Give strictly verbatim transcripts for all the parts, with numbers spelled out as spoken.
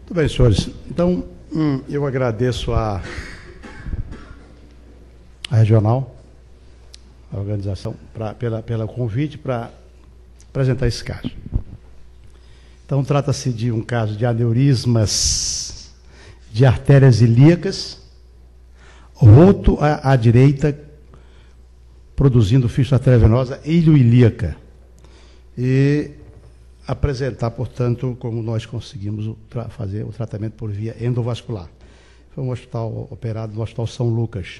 Muito bem, senhores. Então, hum, eu agradeço a, a regional, a organização, pra, pela, pelo convite para apresentar esse caso. Então, trata-se de um caso de aneurismas de artérias ilíacas, roto à, à direita, produzindo fístula arteriovenosa ilho-ilíaca. E apresentar, portanto, como nós conseguimos o fazer o tratamento por via endovascular. Foi um hospital operado no Hospital São Lucas.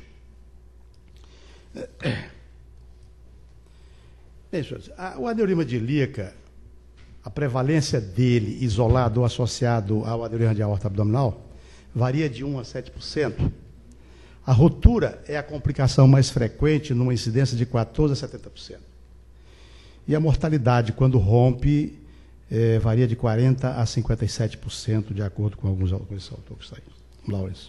Bem, senhores, a, o aneurisma de ilíaca, a prevalência dele isolado ou associado ao aneurisma de aorta abdominal varia de um a sete por cento. A rotura é a complicação mais frequente, numa incidência de quatorze a setenta por cento. E a mortalidade, quando rompe, é, varia de quarenta a cinquenta e sete por cento, de acordo com alguns autores que saíram. Lawrence.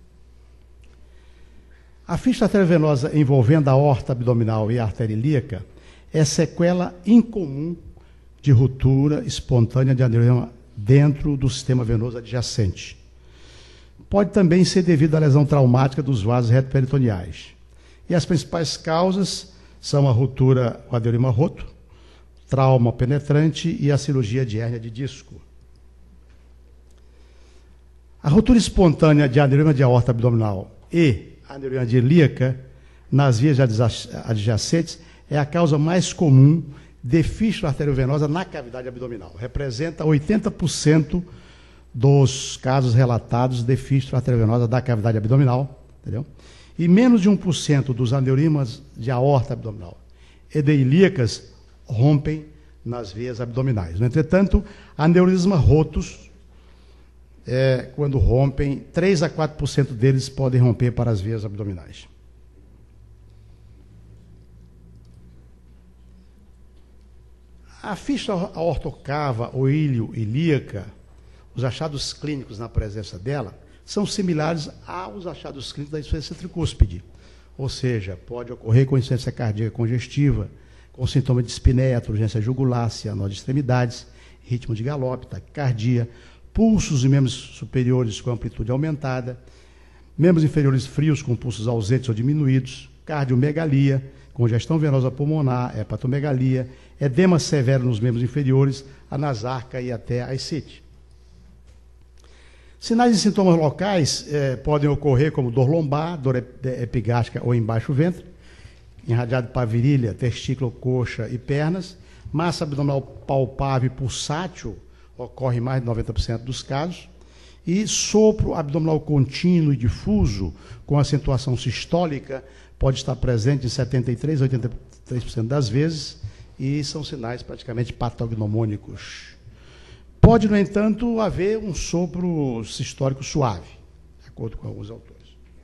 A fístula arteriovenosa envolvendo a aorta abdominal e a artéria ilíaca é sequela incomum de ruptura espontânea de aneurisma dentro do sistema venoso adjacente. Pode também ser devido à lesão traumática dos vasos retroperitoneais. E as principais causas são a ruptura, o aneurisma roto, trauma penetrante e a cirurgia de hérnia de disco. A ruptura espontânea de aneurisma de aorta abdominal e aneurisma de ilíaca nas vias adjacentes é a causa mais comum de fístula arteriovenosa na cavidade abdominal. Representa oitenta por cento dos casos relatados de fístula arteriovenosa da cavidade abdominal, entendeu? E menos de um por cento dos aneurismas de aorta abdominal e de ilíacas rompem nas veias abdominais. No entretanto, aneurismas rotos, é, quando rompem, três a quatro por cento deles podem romper para as veias abdominais. A fístula aortocava ou ilho-ilíaca, os achados clínicos na presença dela, são similares aos achados clínicos da insuficiência tricúspide. Ou seja, pode ocorrer com insuficiência cardíaca congestiva, com sintoma de espinéia, turgência jugular, cianose de extremidades, ritmo de galope, taquicardia, pulsos em membros superiores com amplitude aumentada, membros inferiores frios com pulsos ausentes ou diminuídos, cardiomegalia, congestão venosa pulmonar, hepatomegalia, edema severo nos membros inferiores, anasarca e até a ascite. Sinais e sintomas locais eh, podem ocorrer como dor lombar, dor epigástrica ou embaixo do ventre, irradiado para virilha, testículo, coxa e pernas, massa abdominal palpável e pulsátil, ocorre em mais de noventa por cento dos casos, e sopro abdominal contínuo e difuso, com acentuação sistólica, pode estar presente em setenta e três por cento a oitenta e três por cento das vezes, e são sinais praticamente patognomônicos. Pode, no entanto, haver um sopro sistólico suave, de acordo com alguns autores.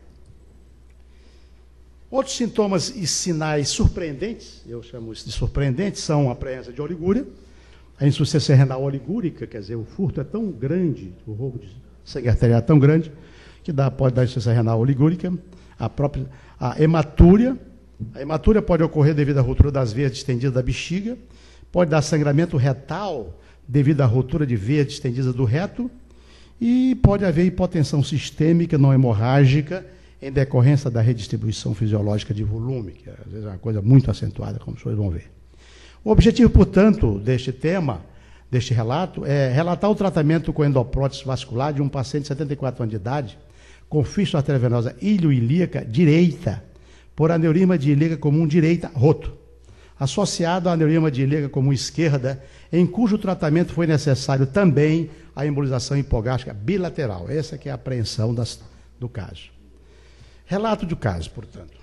Outros sintomas e sinais surpreendentes, eu chamo isso de surpreendentes, são a presença de oligúria, a insuficiência renal oligúrica, quer dizer, o furto é tão grande, o roubo de sangue arterial é tão grande, que dá, pode dar insuficiência renal oligúrica, a própria a hematúria, a hematúria pode ocorrer devido à ruptura das veias distendidas da bexiga, pode dar sangramento retal devido à ruptura de veias distendidas do reto, e pode haver hipotensão sistêmica não hemorrágica em decorrência da redistribuição fisiológica de volume, que às vezes é uma coisa muito acentuada, como vocês vão ver. O objetivo, portanto, deste tema, deste relato, é relatar o tratamento com endoprótese vascular de um paciente de setenta e quatro anos de idade, com fístula arteriovenosa ilho-ilíaca direita, por aneurisma de ilíaca comum direita roto, associado a aneurisma de ilíaca comum esquerda, em cujo tratamento foi necessário também a embolização hipogástrica bilateral. Essa que é a apreensão das, do caso. Relato do caso, portanto.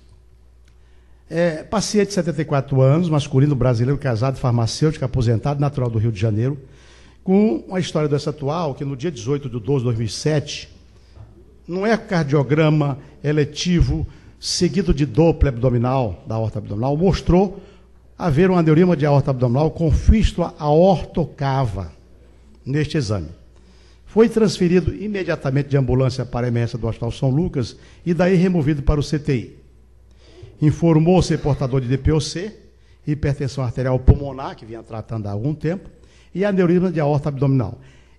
É, paciente de setenta e quatro anos, masculino brasileiro, casado, farmacêutico, aposentado, natural do Rio de Janeiro, com uma história doença atual, que no dia dezoito de doze de dois mil e sete, num ecocardiograma eletivo, seguido de Doppler abdominal, da aorta abdominal, mostrou haver um aneurisma de aorta abdominal com fístula aortocava neste exame. Foi transferido imediatamente de ambulância para a emergência do Hospital São Lucas e daí removido para o C T I. Informou ser portador de D P O C, hipertensão arterial pulmonar, que vinha tratando há algum tempo, e aneurisma de aorta abdominal.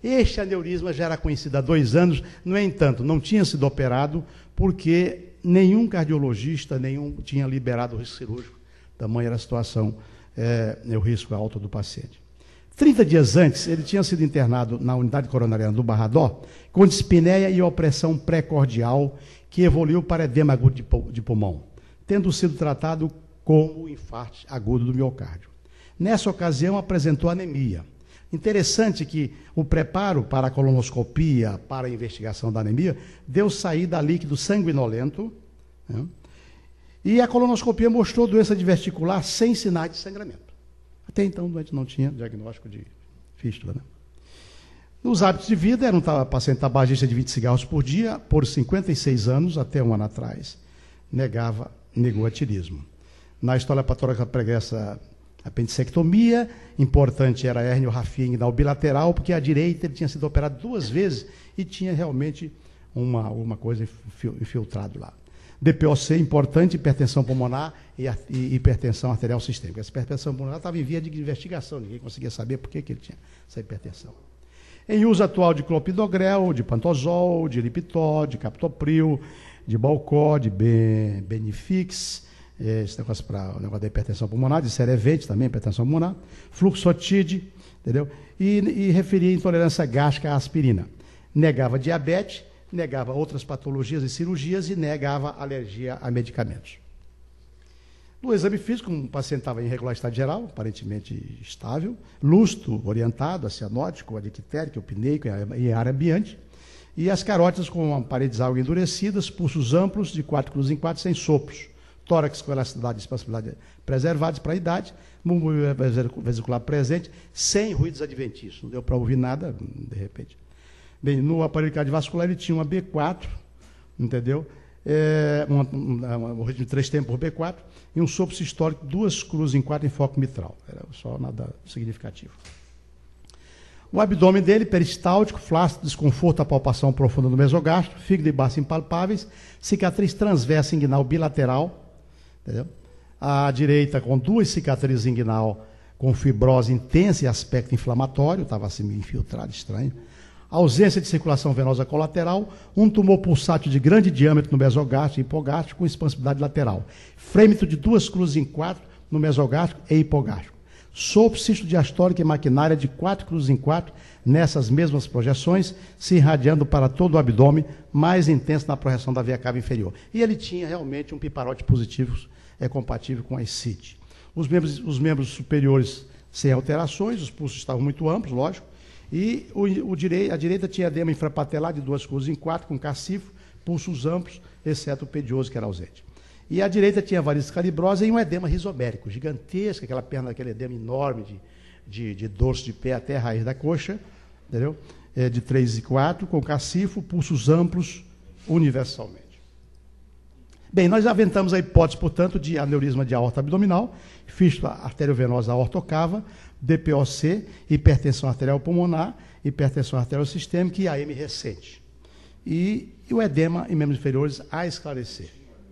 Este aneurisma já era conhecido há dois anos, no entanto, não tinha sido operado porque nenhum cardiologista nenhum tinha liberado o risco cirúrgico, tamanha era a situação, é, o risco alto do paciente. trinta dias antes, ele tinha sido internado na unidade coronariana do Barradó, com dispneia e opressão pré-cordial, que evoluiu para edema agudo de pulmão, tendo sido tratado como infarto agudo do miocárdio. Nessa ocasião, apresentou anemia. Interessante que o preparo para a colonoscopia, para a investigação da anemia, deu saída a líquido sanguinolento, né? E a colonoscopia mostrou doença diverticular sem sinais de sangramento. Até então, o doente não tinha diagnóstico de fístula. Né? Nos hábitos de vida, era um paciente tabagista de vinte cigarros por dia, por cinquenta e seis anos, até um ano atrás, negava, negou atirismo. Na história patológica pregressa, apendicectomia, importante era a herniorrafia inguinal bilateral, porque à direita ele tinha sido operado duas vezes e tinha realmente uma, uma coisa infiltrado lá. D P O C, importante, hipertensão pulmonar e, a, e hipertensão arterial sistêmica. Essa hipertensão pulmonar estava em via de investigação, ninguém conseguia saber por que, que ele tinha essa hipertensão. Em uso atual de clopidogrel, de pantozol, de Lipitor, de captopril, de Balcó, de Benifix, esse negócio para o negócio da hipertensão pulmonar, de Cerevente também, hipertensão pulmonar, fluxotide, entendeu? E, e referia intolerância gástrica à aspirina. Negava diabetes, negava outras patologias e cirurgias e negava alergia a medicamentos. No exame físico, um paciente estava em regular estado geral, aparentemente estável, lustro orientado, a cianótico, a dictérico, opineico e área ambiente, e as carótidas com paredes algo endurecidas, pulsos amplos, de quatro cruzes em quatro, sem sopros, tórax com elasticidade e expansibilidade preservados para a idade, músculo vesicular presente, sem ruídos adventícios. Não deu para ouvir nada, de repente. Bem, no aparelho cardiovascular ele tinha uma B quatro, entendeu? É, uma, uma, uma, um ritmo de três tempos por B quatro, e um sopro sistólico, duas cruzes em quatro em foco mitral. Era só nada significativo. O abdômen dele, peristáltico, flácido, desconforto, a palpação profunda do mesogástrico, fígado e baço impalpáveis, cicatriz transversa inguinal bilateral, entendeu? À direita com duas cicatrizes inguinal com fibrose intensa e aspecto inflamatório, estava assim infiltrado, estranho. Ausência de circulação venosa colateral, um tumor pulsátil de grande diâmetro no mesogástrico e hipogástrico com expansibilidade lateral. Frêmito de duas cruzes em quatro no mesogástrico e hipogástrico. Sopro cisto-diastólica e maquinária de quatro cruzes em quatro nessas mesmas projeções, se irradiando para todo o abdômen, mais intenso na projeção da veia cava inferior. E ele tinha realmente um piparote positivo, é compatível com a ascite. Os membros, os membros superiores sem alterações, os pulsos estavam muito amplos, lógico, e o, o direi, a direita tinha edema infrapatelar de duas cruzes em quatro, com cacifo, pulsos amplos, exceto o pedioso, que era ausente. E a direita tinha varizes calibrosa e um edema risomérico, gigantesco, aquela perna, aquele edema enorme de, de, de dorso de pé até a raiz da coxa, entendeu? É, de três e quatro, com cacifo, pulsos amplos, universalmente. Bem, nós aventamos a hipótese, portanto, de aneurisma de aorta abdominal, fístula arteriovenosa aortocava, D P O C, hipertensão arterial pulmonar, hipertensão arterial sistêmica e A M recente. E, e o edema em membros inferiores a esclarecer.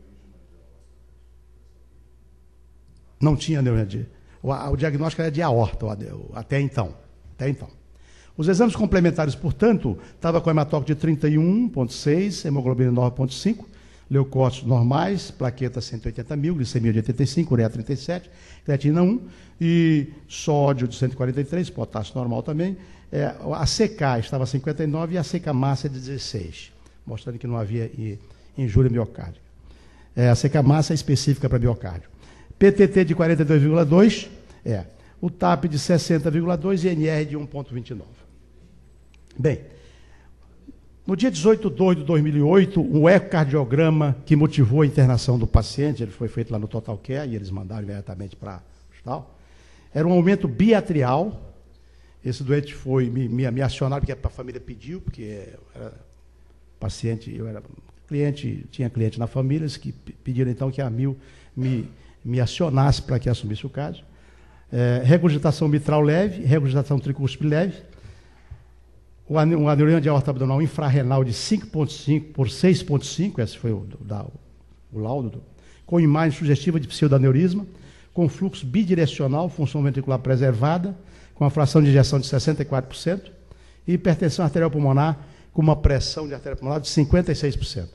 Não tinha aneurisma de... O, o diagnóstico era de aorta, até então. Até então. Os exames complementares, portanto, estava com hematócrito de trinta e um vírgula seis, hemoglobina nove vírgula cinco, leucócitos normais, plaqueta cento e oitenta mil, glicemia de oitenta e cinco, ureia trinta e sete, creatina um, e sódio de cento e quarenta e três, potássio normal também. É, a C K estava cinquenta e nove e a C K massa de dezesseis, mostrando que não havia injúria miocárdica. É, a C K massa é específica para miocárdio. P T T de quarenta e dois vírgula dois, é, o T A P de sessenta vírgula dois e N R de um vírgula vinte e nove. Bem, no dia dezoito de dois de dois mil e oito, um ecocardiograma que motivou a internação do paciente, ele foi feito lá no Total Care e eles mandaram imediatamente para o hospital. Era um aumento biatrial. Esse doente foi, me, me, me acionaram porque a família pediu, porque eu era paciente, eu era cliente, tinha cliente na família, que pediram então que a Mil me, me acionasse para que assumisse o caso. É, regurgitação mitral leve, regurgitação tricúspide leve, um aneurisma de aorta abdominal infrarrenal de cinco vírgula cinco por seis vírgula cinco, esse foi o, da, o laudo, do, com imagem sugestiva de pseudoaneurisma, com fluxo bidirecional, função ventricular preservada, com a fração de injeção de sessenta e quatro por cento, e hipertensão arterial pulmonar com uma pressão de artéria pulmonar de cinquenta e seis por cento.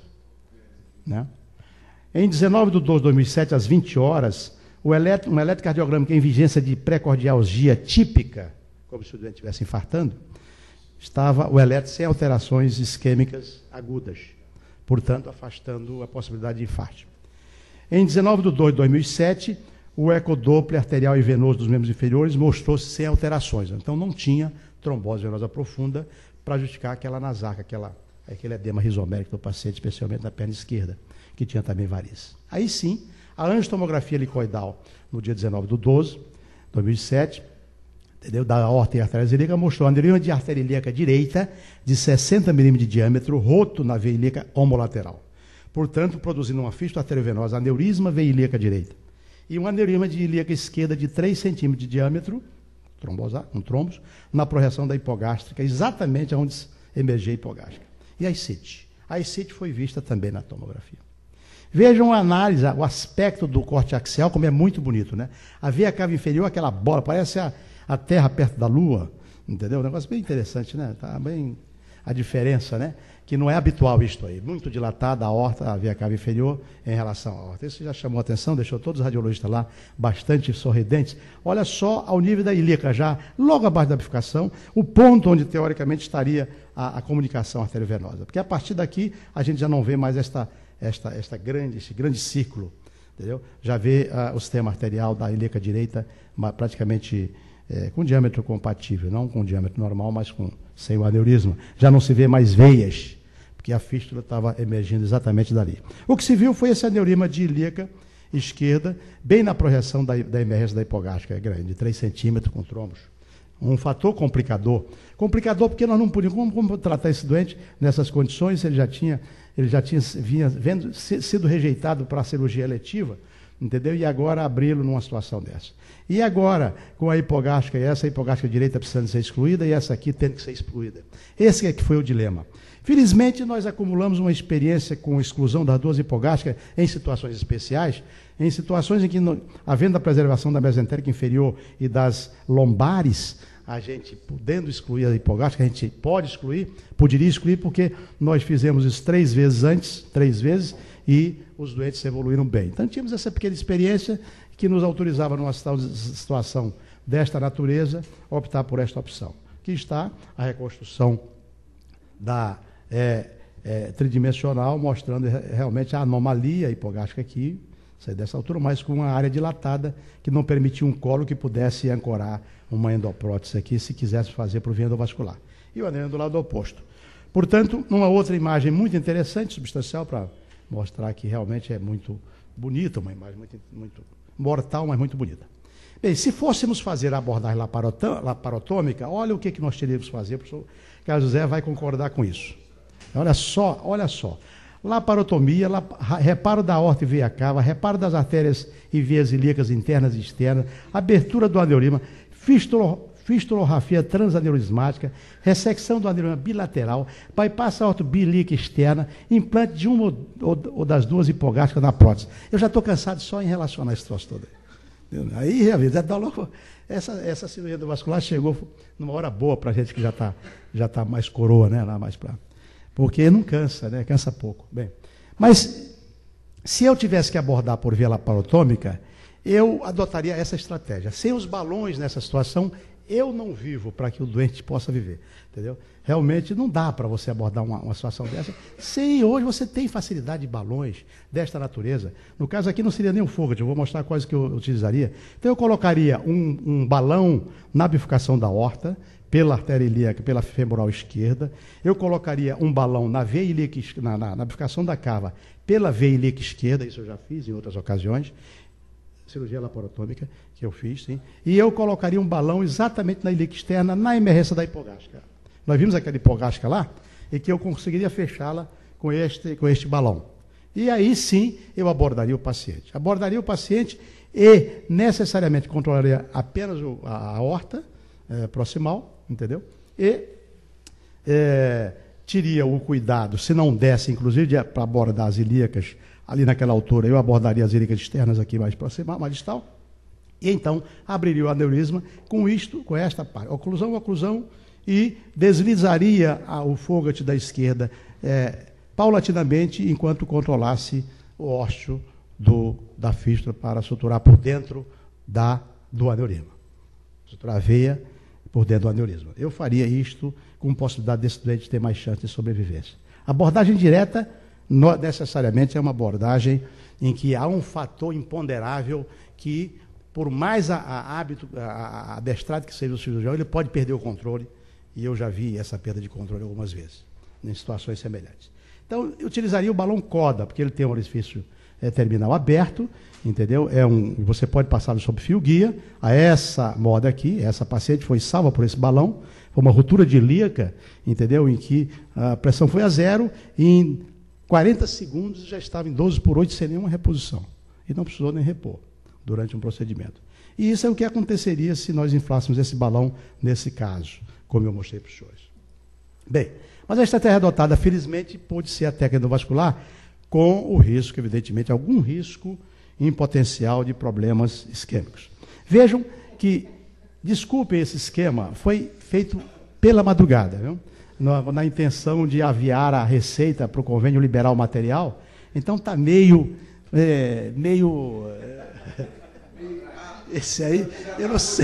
Né? Em dezenove de doze de dois mil e sete, às vinte horas, o eletro, um eletrocardiograma em vigência de pré-cardialgia típica, como se o doente estivesse infartando, estava o eletro sem alterações isquêmicas agudas, portanto, afastando a possibilidade de infarto. Em dezenove de dois de dois mil e sete, o ecodoppler arterial e venoso dos membros inferiores mostrou-se sem alterações. Então, não tinha trombose venosa profunda para justificar aquela nasarca, aquela, aquele edema rizomérico do paciente, especialmente na perna esquerda, que tinha também varizes. Aí sim, a angiotomografia helicoidal, no dia dezenove de doze de dois mil e sete, entendeu? Da aorta e artéria ilíaca, mostrou aneurisma de artéria ilíaca direita de sessenta milímetros de diâmetro, roto na veia ilíaca homolateral. Portanto, produzindo uma fístula arteriovenosa, aneurisma veia ilíaca direita. E um aneurisma de ilíaca esquerda de três centímetros de diâmetro, trombosar, um trombos, na projeção da hipogástrica, exatamente onde emergia a hipogástrica. E a ascite? A ascite foi vista também na tomografia. Vejam a análise, o aspecto do corte axial, como é muito bonito, né? A veia cava inferior, aquela bola, parece a, a Terra perto da Lua, entendeu? Um negócio bem interessante, né? Tá bem a diferença, né? Que não é habitual isto aí. Muito dilatada a aorta, a veia cava inferior, em relação à aorta. Isso já chamou a atenção, deixou todos os radiologistas lá bastante sorridentes. Olha só ao nível da ilíaca, já logo abaixo da bifurcação, o ponto onde, teoricamente, estaria a, a comunicação arteriovenosa. Porque a partir daqui, a gente já não vê mais esta, esta, esta grande, esse grande círculo, entendeu? Já vê uh, o sistema arterial da ilíaca direita praticamente é, com diâmetro compatível, não com diâmetro normal, mas com, sem o aneurisma. Já não se vê mais veias, porque a fístula estava emergindo exatamente dali. O que se viu foi esse aneurisma de ilíaca esquerda, bem na projeção da, da emergência da hipogástrica, é grande, de três centímetros com trombos. Um fator complicador. Complicador porque nós não podíamos, como, como tratar esse doente nessas condições, ele já tinha, ele já tinha vinha, vendo, sido rejeitado para a cirurgia eletiva, entendeu? E agora abri-lo numa situação dessa. E agora, com a hipogástrica, e essa hipogástrica direita precisando ser excluída, e essa aqui tendo que ser excluída. Esse é que foi o dilema. Felizmente, nós acumulamos uma experiência com exclusão das duas hipogástricas em situações especiais, em situações em que, no, havendo a preservação da mesentérica inferior e das lombares, a gente, podendo excluir a hipogástrica, a gente pode excluir, poderia excluir, porque nós fizemos isso três vezes antes, três vezes, e os doentes evoluíram bem. Então, tínhamos essa pequena experiência que nos autorizava, numa situação desta natureza, optar por esta opção. Aqui está a reconstrução da é, é, tridimensional, mostrando realmente a anomalia hipogástrica aqui, sai dessa altura, mas com uma área dilatada que não permitia um colo que pudesse ancorar uma endoprótese aqui, se quisesse fazer por via endovascular. E o aneurisma do lado oposto. Portanto, uma outra imagem muito interessante, substancial, para mostrar que realmente é muito bonita, uma imagem muito, muito mortal, mas muito bonita. Bem, se fôssemos fazer a abordagem laparotômica, olha o que, que nós teríamos que fazer, o professor Carlos José vai concordar com isso. Olha só, olha só. Laparotomia, lap, reparo da aorta e veia cava, reparo das artérias e veias ilíacas internas e externas, abertura do aneurisma, fistulorrafia transaneurismática, ressecção do aneurisma bilateral, bypass aorto-bilíaca externa, implante de uma ou, ou, ou das duas hipogástricas na prótese. Eu já estou cansado só em relacionar esse troço todo. Aí, já dá logo, essa, essa cirurgia endovascular chegou numa hora boa para a gente que já está já tá mais coroa, né? Lá mais pra, porque não cansa, né? Cansa pouco. Bem, mas se eu tivesse que abordar por via laparotômica, eu adotaria essa estratégia. Sem os balões nessa situação, eu não vivo para que o doente possa viver, entendeu? Realmente não dá para você abordar uma, uma situação dessa. Sim, hoje você tem facilidade de balões desta natureza. No caso aqui não seria nem um foguete, eu vou mostrar quais que eu utilizaria. Então eu colocaria um, um balão na bifurcação da aorta, pela artéria ilíaca, pela femoral esquerda. Eu colocaria um balão na veia ilíaca, na, na, na bifurcação da cava, pela veia ilíaca esquerda, isso eu já fiz em outras ocasiões. Cirurgia laparotômica que eu fiz, sim. E eu colocaria um balão exatamente na ilíaca externa, na emergência da hipogástrica. Nós vimos aquela hipogástrica lá, e que eu conseguiria fechá-la com este, com este balão. E aí sim eu abordaria o paciente. Abordaria o paciente e necessariamente controlaria apenas o, a, a aorta é, proximal, entendeu? E é, teria o cuidado, se não desse, inclusive, para abordar as ilíacas, ali naquela altura, eu abordaria as ilíacas externas aqui mais proximal, mais distal, e então abriria o aneurisma com isto, com esta parte, oclusão, oclusão, e deslizaria a, o fogat da esquerda é, paulatinamente, enquanto controlasse o ósseo do, da fístula para suturar por dentro da, do aneurisma. Suturar a veia por dentro do aneurisma. Eu faria isto com possibilidade desse doente ter mais chance de sobrevivência. A abordagem direta, no, necessariamente, é uma abordagem em que há um fator imponderável que, por mais a, a hábito, a, a adestrado que seja o cirurgião, ele pode perder o controle, e eu já vi essa perda de controle algumas vezes, em situações semelhantes. Então, eu utilizaria o balão CODA, porque ele tem um orifício é, terminal aberto, entendeu? É um, você pode passá-lo sob fio guia. A essa moda aqui, essa paciente foi salva por esse balão, foi uma ruptura de ilíaca, entendeu? Em que a pressão foi a zero, e em quarenta segundos já estava em doze por oito sem nenhuma reposição. E não precisou nem repor durante um procedimento. E isso é o que aconteceria se nós inflássemos esse balão nesse caso, como eu mostrei para os senhores. Bem, mas a estratégia adotada, felizmente, pôde ser a técnica endovascular, com o risco, evidentemente, algum risco em potencial de problemas isquêmicos. Vejam que, desculpem esse esquema, foi feito pela madrugada, viu? Na, na intenção de aviar a receita para o convênio liberar o material. Então está meio, é, meio, é, esse aí, eu não sei.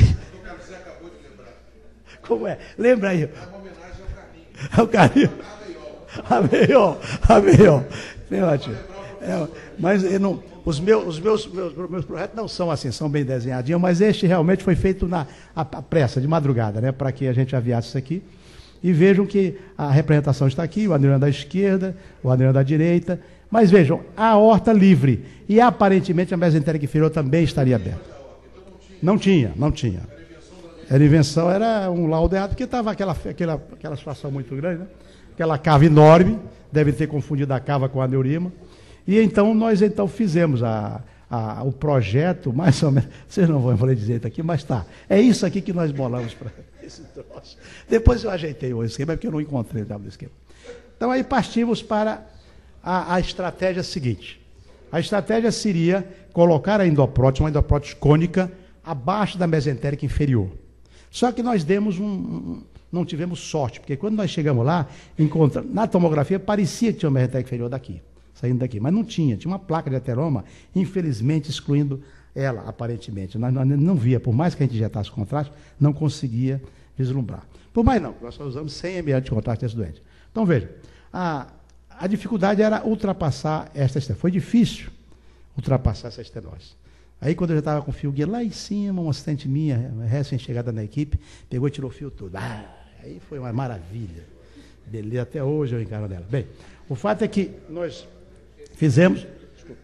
Como é? Lembra aí? É uma homenagem ao Carlinhos. Ao Carlinhos. Ameió, ameió. É, mas eu não, os, meus, os meus, meus, meus projetos não são assim, são bem desenhadinhos, mas este realmente foi feito na a, a pressa, de madrugada, né, para que a gente aviasse isso aqui. E vejam que a representação está aqui, o aneurisma da esquerda, o aneurisma da direita, mas vejam, a aorta livre, e aparentemente a mesentérica inferior também estaria aberta. Não tinha, não tinha. Era invenção, era um laudo errado, porque estava aquela, aquela, aquela situação muito grande, né? Aquela cava enorme, deve ter confundido a cava com o aneurisma. E então nós então fizemos a, a, o projeto, mais ou menos, vocês não vão falar direito aqui, mas tá. É isso aqui que nós bolamos para esse troço. Depois eu ajeitei o esquema, porque eu não encontrei o do esquema. Então aí partimos para a, a estratégia seguinte. A estratégia seria colocar a endoprótese, uma endoprótese cônica, abaixo da mesentérica inferior. Só que nós demos um, um, não tivemos sorte, porque quando nós chegamos lá, encontra, na tomografia parecia que tinha uma mesentérica inferior daqui, saindo daqui, mas não tinha, tinha uma placa de ateroma, infelizmente excluindo ela, aparentemente. Nós, nós não via, por mais que a gente injetasse contraste, não conseguia vislumbrar. Por mais não, nós só usamos cem mililitros de contraste desse doente. Então veja, a, a dificuldade era ultrapassar esta estenose. Foi difícil ultrapassar essa estenose. Aí, quando eu já estava com o fio guia lá em cima, uma assistente minha, recém-chegada na equipe, pegou e tirou o fio todo. Ah, aí foi uma maravilha. Beleza, até hoje eu encaro dela. Bem, o fato é que nós fizemos... Desculpa.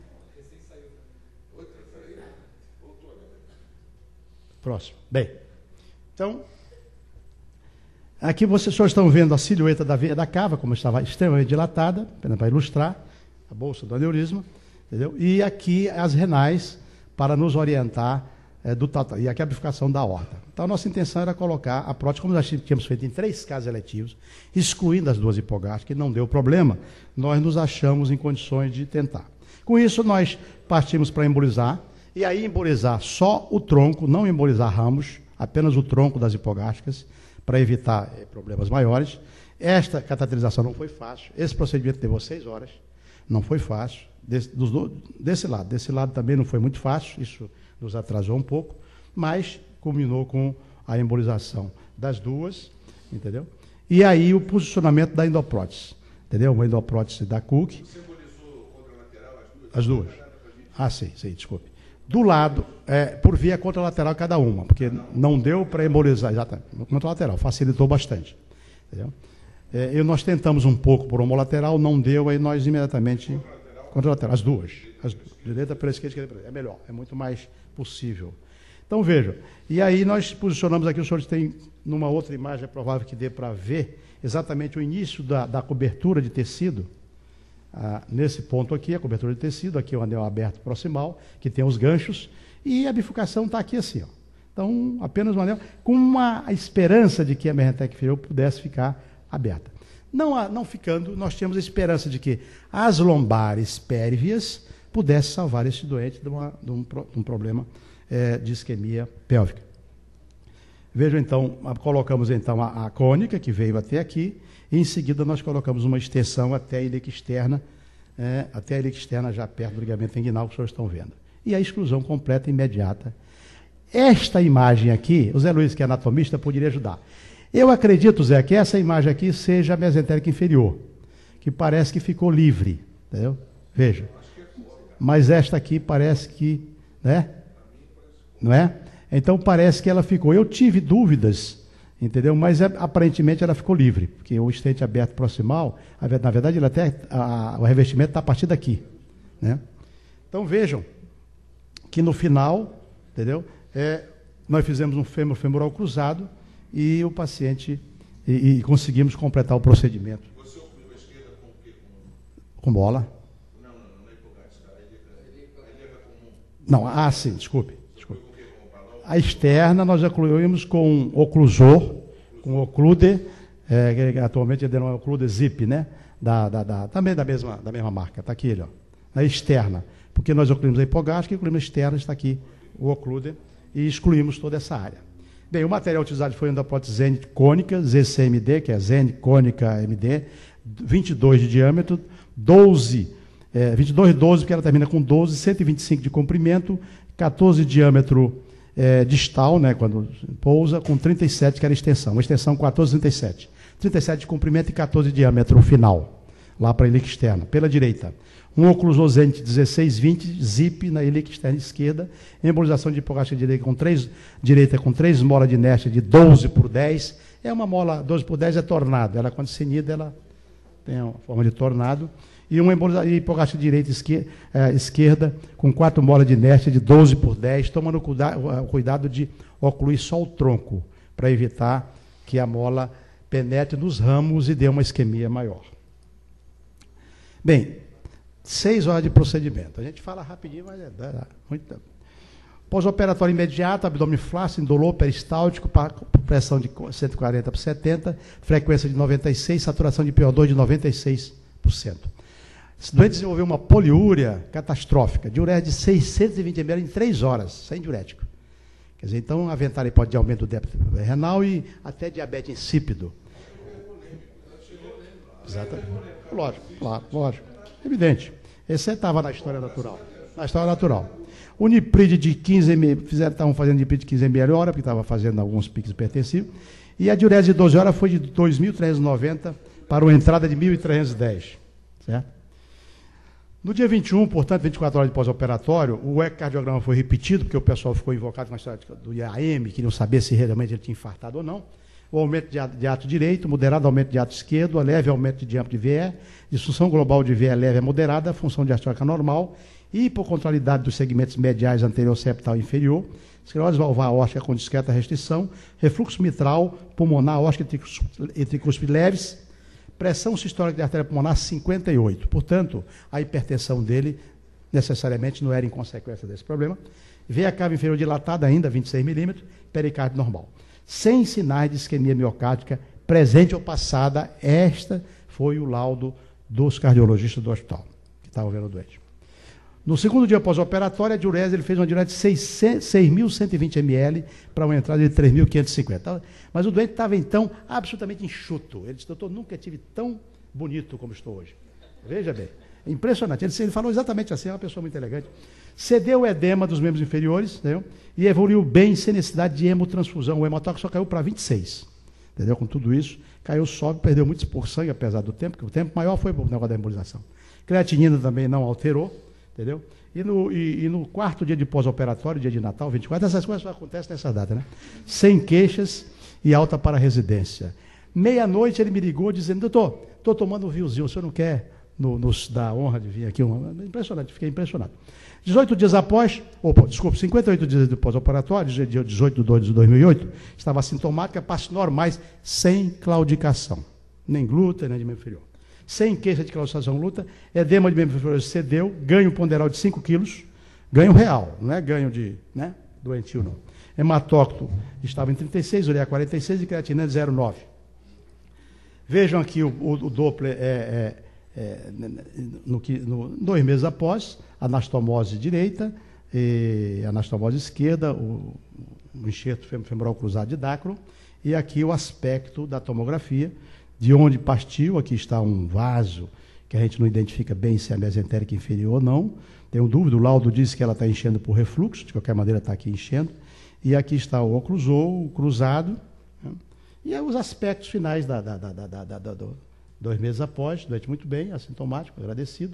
Próximo. Bem, então, aqui vocês só estão vendo a silhueta da veia da cava, como estava extremamente dilatada, apenas para ilustrar, a bolsa do aneurisma. Entendeu? E aqui as renais para nos orientar é, do total, e aqui a bifurcação da aorta. Então a nossa intenção era colocar a prótese, como nós tínhamos feito em três casos eletivos, excluindo as duas hipogástricas, que não deu problema, nós nos achamos em condições de tentar. Com isso nós partimos para embolizar, e aí embolizar só o tronco, não embolizar ramos, apenas o tronco das hipogástricas, para evitar é, problemas maiores. Esta cateterização não foi fácil, esse procedimento levou seis horas, não foi fácil. Desse, dos, desse lado, desse lado também não foi muito fácil, isso nos atrasou um pouco, mas culminou com a embolização das duas, entendeu? E aí o posicionamento da endoprótese, entendeu? Uma endoprótese da Cook. Você embolizou contralateral as duas? As duas. Ah, sim, sim, desculpe. Do lado, é, por via contralateral cada uma, porque não deu para embolizar, exatamente, contralateral, facilitou bastante, entendeu? É, e nós tentamos um pouco por homolateral, não deu, aí nós imediatamente... Contralateral, as duas. As, direita pela esquerda, esquerda pela direita. É melhor, é muito mais possível. Então, vejam. E aí nós posicionamos aqui, os senhores têm, numa outra imagem, é provável que dê para ver exatamente o início da, da cobertura de tecido. Ah, nesse ponto aqui, a cobertura de tecido, aqui é o anel aberto proximal, que tem os ganchos, e a bifurcação está aqui assim, ó. Então, apenas um anel, com uma esperança de que a mesentérica inferior pudesse ficar aberta. Não, não ficando, nós tínhamos a esperança de que as lombares pérvias pudessem salvar esse doente de, uma, de, um, de um problema é, de isquemia pélvica. Vejam então, colocamos então a, a cônica, que veio até aqui, e em seguida nós colocamos uma extensão até a ilíaca externa, é, até a ilíaca externa já perto do ligamento inguinal, que os senhores estão vendo. E a exclusão completa imediata. Esta imagem aqui, o Zé Luiz, que é anatomista, poderia ajudar. Eu acredito, Zé, que essa imagem aqui seja a mesentérica inferior, que parece que ficou livre, entendeu? Veja. Mas esta aqui parece que, né? Não é? Então parece que ela ficou. Eu tive dúvidas, entendeu? Mas é, aparentemente ela ficou livre, porque o estente aberto proximal, na verdade, ele até, a, o revestimento está a partir daqui, né? Então vejam que no final, entendeu? É, nós fizemos um fêmur femoral cruzado e o paciente e, e conseguimos completar o procedimento. Você operou a esquerda com o quê? Com, com bola? Não, não, não é hipogástrica, a ilíaca comum. Não, ah, sim, desculpe. desculpe. A externa nós ocluímos com oclusor, com oclude, é, que atualmente ele é oclude zip, né? Da, da, da, também da mesma, da mesma marca, está aqui ele, ó. A externa, porque nós ocluímos a hipogástrica e ocluímos a externa, está aqui o oclude, e excluímos toda essa área. Bem, o material utilizado foi uma prótese Zenit cônica, Z C M D, que é Zenit cônica M D, vinte e dois de diâmetro, doze, é, vinte e dois, doze, porque ela termina com doze, cento e vinte e cinco de comprimento, quatorze de diâmetro é, distal, né, quando pousa, com trinta e sete, que era a extensão, uma extensão quatorze, trinta e sete. trinta e sete de comprimento e quatorze de diâmetro final, lá para a ilíaca externa, pela direita. Um oclusor Zenit dezesseis, vinte, zip na ilíaca externa esquerda, embolização de hipogástrica direita com três, direita com três molas de inércia de doze por dez, é uma mola, doze por dez é tornado, ela quando cenida, ela tem uma forma de tornado, e uma embolização de hipogástrica direita esquerda, eh, esquerda com quatro molas de inércia de doze por dez, tomando cuida, cuidado de ocluir só o tronco, para evitar que a mola penetre nos ramos e dê uma isquemia maior. Bem, seis horas de procedimento. A gente fala rapidinho, mas é, dá muito tempo. Pós-operatório imediato, abdômen flácido, indolor peristáltico, pressão de cento e quarenta por setenta, frequência de noventa e seis, saturação de P O dois de noventa e seis por cento. Esse doente desenvolveu uma poliúria catastrófica, diurese de seiscentos e vinte mililitros em três horas, sem diurético. Quer dizer, então, aventar a hipótese de aumento do débito renal e até diabetes insípido. Exatamente. Lógico, claro, lógico. Evidente. Esse estava na história natural. Na história natural. O nipride de quinze mililitros, fizeram, estavam fazendo nipride de quinze mililitros hora, porque estava fazendo alguns piques hipertensivos. E a diurese de doze horas foi de dois mil trezentos e noventa para uma entrada de mil trezentos e dez. Certo? No dia vinte e um, portanto, vinte e quatro horas de pós-operatório, o ecocardiograma foi repetido, porque o pessoal ficou invocado com a história do I A M, queriam saber se realmente ele tinha infartado ou não. O aumento de ato direito, moderado aumento de ato esquerdo, a leve aumento de diâmetro de V E, disfunção global de V E leve a moderada, função diastólica normal, hipocontrolidade dos segmentos mediais anterior septal e inferior, esclerose valvar aórtica com discreta restrição, refluxo mitral, pulmonar, aórtica e tricúspide leves, pressão sistólica de artéria pulmonar cinquenta e oito. Portanto, a hipertensão dele necessariamente não era em consequência desse problema. Veia cava inferior dilatada ainda, vinte e seis milímetros, pericárdio normal. Sem sinais de isquemia miocárdica presente ou passada, esta foi o laudo dos cardiologistas do hospital, que estavam vendo o doente. No segundo dia pós-operatório, a diurese, ele fez uma diurese de seis mil cento e vinte mililitros para uma entrada de três mil quinhentos e cinquenta. Mas o doente estava, então, absolutamente enxuto. Ele disse, doutor, nunca tive tão bonito como estou hoje. Veja bem, é impressionante. Ele, ele falou exatamente assim, é uma pessoa muito elegante. Cedeu o edema dos membros inferiores, entendeu? E evoluiu bem, sem necessidade de hemotransfusão. O hemotóxico só caiu para vinte e seis. Entendeu? Com tudo isso, caiu só, perdeu muito pouco sangue, apesar do tempo, que o tempo maior foi o negócio da embolização. Creatinina também não alterou. Entendeu? E no, e, e no quarto dia de pós-operatório, dia de Natal, vinte e quatro, essas coisas só acontecem nessa data, né? Sem queixas e alta para a residência. Meia-noite ele me ligou dizendo, doutor, estou tomando um vinhozinho, o senhor não quer no, nos dar a honra de vir aqui? Um... Impressionante, fiquei impressionado. dezoito dias após, opa, desculpa, cinquenta e oito dias de pós-operatório, dia dezoito de dois de dois mil e oito, estava assintomática, passos normais, sem claudicação, nem glúten, nem de membro inferior. Sem queixa de claudicação luta, edema de membro inferior cedeu, ganho ponderal de cinco quilos, ganho real, não é ganho de, né, doentio não. Hematócrito estava em trinta e seis, ureia quarenta e seis e creatinina de zero vírgula nove. Vejam aqui o, o, o Doppler, é, é, é, no, no, dois meses após, anastomose direita, e anastomose esquerda, o, um enxerto femoral cruzado de Dacron, e aqui o aspecto da tomografia, de onde partiu. Aqui está um vaso, que a gente não identifica bem se é mesentérica inferior ou não. Tenho dúvida, o laudo diz que ela está enchendo por refluxo, de qualquer maneira está aqui enchendo. E aqui está o oclusor, o cruzado, né? E aí os aspectos finais da, da, da, da, da, da, da, do, dois meses após, doente muito bem, assintomático, agradecido.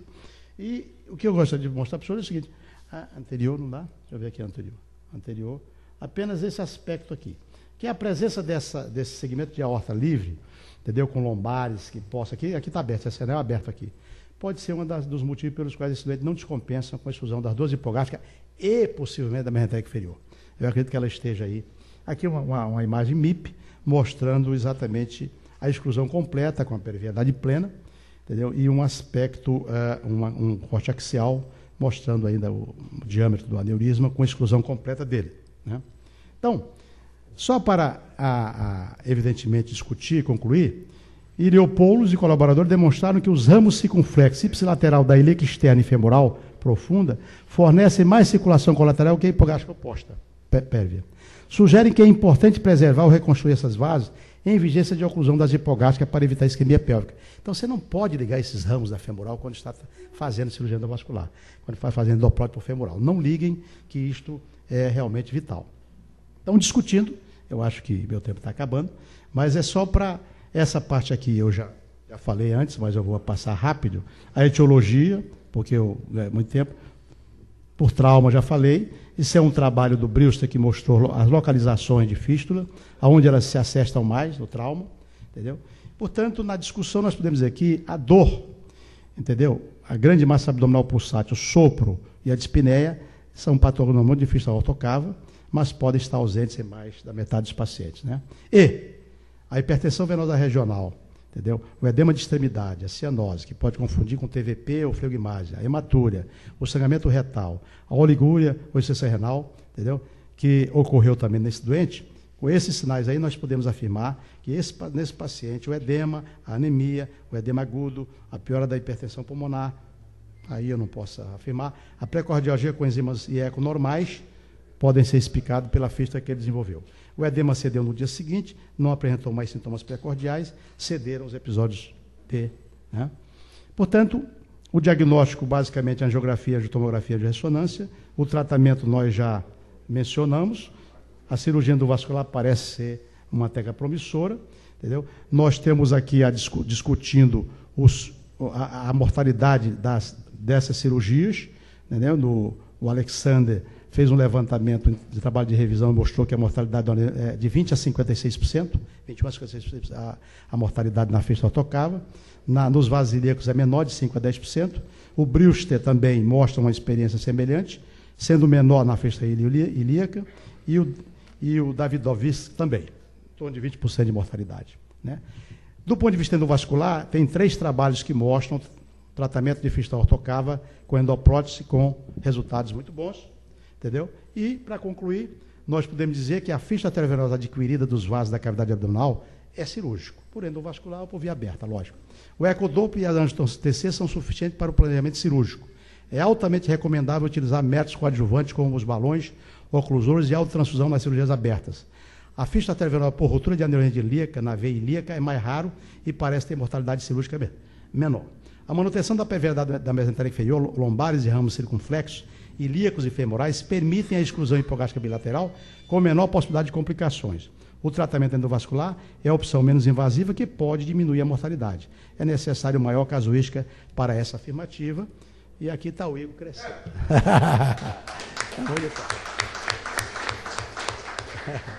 E o que eu gostaria de mostrar para o senhor é o seguinte: a anterior não dá? Deixa eu ver aqui a anterior. Anterior, apenas esse aspecto aqui, que é a presença dessa, desse segmento de aorta livre, entendeu? Com lombares, que possa, aqui aqui está aberto, esse anel é aberto aqui. Pode ser um dos motivos pelos quais esse doente não descompensa com a exclusão das duas hipogástricas e possivelmente da mesentérica inferior. Eu acredito que ela esteja aí. Aqui uma, uma, uma imagem M I P, mostrando exatamente a exclusão completa com a perviedade plena, entendeu? E um aspecto, uh, uma, um corte axial, mostrando ainda o, o diâmetro do aneurisma com a exclusão completa dele, né? Então, só para, a, a, evidentemente, discutir e concluir, Iriopoulos e colaboradores demonstraram que os ramos circunflexo ipsilateral da ilíaca externa e femoral profunda fornecem mais circulação colateral que a hipogástrica oposta, pérvia. Sugerem que é importante preservar ou reconstruir essas vasos em vigência de oclusão das hipogástricas para evitar isquemia pélvica. Então, você não pode ligar esses ramos da femoral quando está fazendo cirurgia endovascular, quando está fazendo endoprótese femoral. Não liguem, que isto é realmente vital. Então, discutindo, eu acho que meu tempo está acabando, mas é só para essa parte aqui, eu já, já falei antes, mas eu vou passar rápido. A etiologia, porque eu, é muito tempo, por trauma já falei. Isso é um trabalho do Brewster que mostrou as localizações de fístula, aonde elas se assestam mais no trauma, entendeu? Portanto, na discussão nós podemos dizer que a dor, entendeu? A grande massa abdominal pulsátil, o sopro e a dispneia são patognomos de fístula autocava, mas podem estar ausentes em mais da metade dos pacientes, né? E a hipertensão venosa regional, entendeu? O edema de extremidade, a cianose, que pode confundir com T V P ou fleugmásia, a hematúria, o sangramento retal, a oligúria ou insuficiência renal, entendeu? Que ocorreu também nesse doente. Com esses sinais aí, nós podemos afirmar que esse, nesse paciente, o edema, a anemia, o edema agudo, a piora da hipertensão pulmonar, aí eu não posso afirmar, a pré-cardiologia com enzimas I E C O normais podem ser explicados pela fístula que ele desenvolveu. O edema cedeu no dia seguinte, não apresentou mais sintomas pré-cardiais, cederam os episódios P, né? Portanto, o diagnóstico, basicamente, a angiografia, a tomografia de ressonância. O tratamento nós já mencionamos. A cirurgia endovascular parece ser uma técnica promissora, entendeu? Nós temos aqui a discu discutindo os, a, a mortalidade das, dessas cirurgias, entendeu? No, o Alexander fez um levantamento de trabalho de revisão e mostrou que a mortalidade é de vinte a cinquenta e seis por cento, vinte e um a cinquenta e seis por cento a, a mortalidade na fístula autocava. Na, nos vasos ilíacos é menor, de cinco a dez por cento. O Brewster também mostra uma experiência semelhante, sendo menor na fístula ilíaca, e o, e o Davidovich também, em torno de vinte por cento de mortalidade, né? Do ponto de vista endovascular, tem três trabalhos que mostram tratamento de fístula autocava com endoprótese com resultados muito bons, entendeu? E, para concluir, nós podemos dizer que a fístula arteriovenosa adquirida dos vasos da cavidade abdominal é cirúrgico, por endovascular ou por via aberta, lógico. O ecodoppler e a angiotensin T C são suficientes para o planejamento cirúrgico. É altamente recomendável utilizar métodos coadjuvantes como os balões, oclusores e autotransfusão nas cirurgias abertas. A fístula arteriovenosa por ruptura de aneurisma ilíaca na veia ilíaca é mais raro e parece ter mortalidade cirúrgica menor. A manutenção da perviedade da mesentérica inferior, lombares e ramos circunflexos, ilíacos e femorais permitem a exclusão hipogástrica bilateral com menor possibilidade de complicações. O tratamento endovascular é a opção menos invasiva que pode diminuir a mortalidade. É necessário maior casuística para essa afirmativa. E aqui está o Igor crescendo.